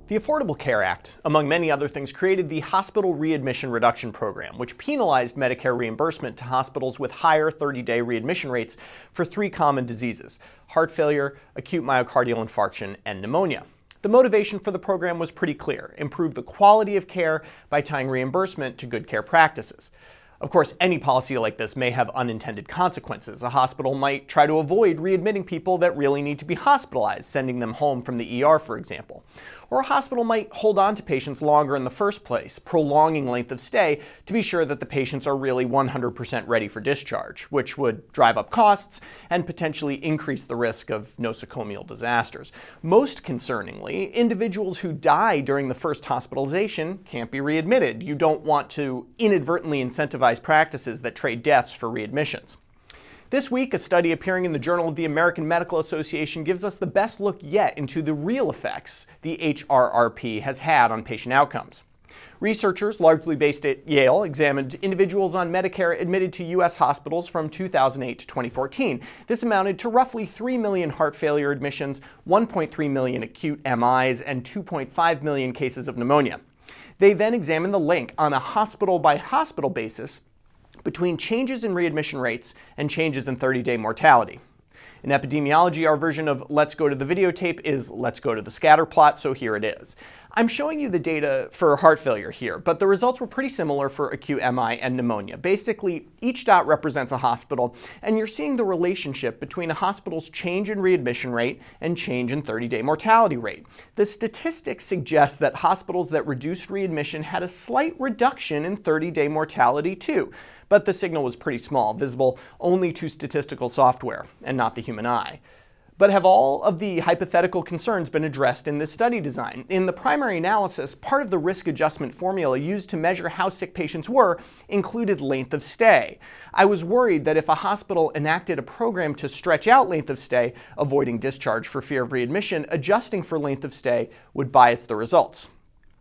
The Affordable Care Act, among many other things, created the Hospital Readmission Reduction Program, which penalized Medicare reimbursement to hospitals with higher 30-day readmission rates for three common diseases: heart failure, acute myocardial infarction, and pneumonia. The motivation for the program was pretty clear: improve the quality of care by tying reimbursement to good care practices. Of course, any policy like this may have unintended consequences. A hospital might try to avoid readmitting people that really need to be hospitalized, sending them home from the ER, for example. Or a hospital might hold on to patients longer in the first place, prolonging length of stay to be sure that the patients are really 100% ready for discharge, which would drive up costs and potentially increase the risk of nosocomial disasters. Most concerningly, individuals who die during the first hospitalization can't be readmitted. You don't want to inadvertently incentivize practices that trade deaths for readmissions. This week, a study appearing in the Journal of the American Medical Association gives us the best look yet into the real effects the HRRP has had on patient outcomes. Researchers, largely based at Yale, examined individuals on Medicare admitted to U.S. hospitals from 2008 to 2014. This amounted to roughly 3 million heart failure admissions, 1.3 million acute MIs, and 2.5 million cases of pneumonia. They then examined the link on a hospital-by-hospital basis between changes in readmission rates and changes in 30-day mortality. In epidemiology, our version of let's go to the videotape is let's go to the scatter plot, so here it is. I'm showing you the data for heart failure here, but the results were pretty similar for acute MI and pneumonia. Basically, each dot represents a hospital, and you're seeing the relationship between a hospital's change in readmission rate and change in 30-day mortality rate. The statistics suggest that hospitals that reduced readmission had a slight reduction in 30-day mortality too, but the signal was pretty small, visible only to statistical software and not the human eye. But have all of the hypothetical concerns been addressed in this study design? In the primary analysis, part of the risk adjustment formula used to measure how sick patients were included length of stay. I was worried that if a hospital enacted a program to stretch out length of stay, avoiding discharge for fear of readmission, adjusting for length of stay would bias the results.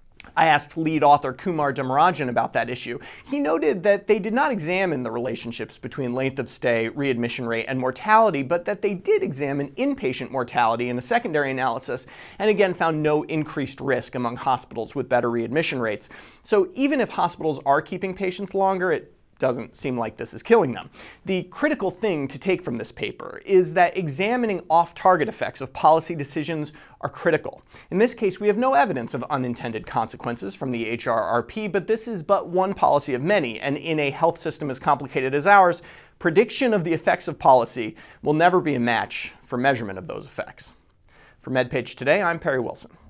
I asked lead author Kumar Demarajan about that issue. He noted that they did not examine the relationships between length of stay, readmission rate, and mortality, but that they did examine inpatient mortality in a secondary analysis, and again found no increased risk among hospitals with better readmission rates. So even if hospitals are keeping patients longer, it doesn't seem like this is killing them. The critical thing to take from this paper is that examining off-target effects of policy decisions are critical. In this case, we have no evidence of unintended consequences from the HRRP, but this is but one policy of many, and in a health system as complicated as ours, prediction of the effects of policy will never be a match for measurement of those effects. For MedPage Today, I'm Perry Wilson.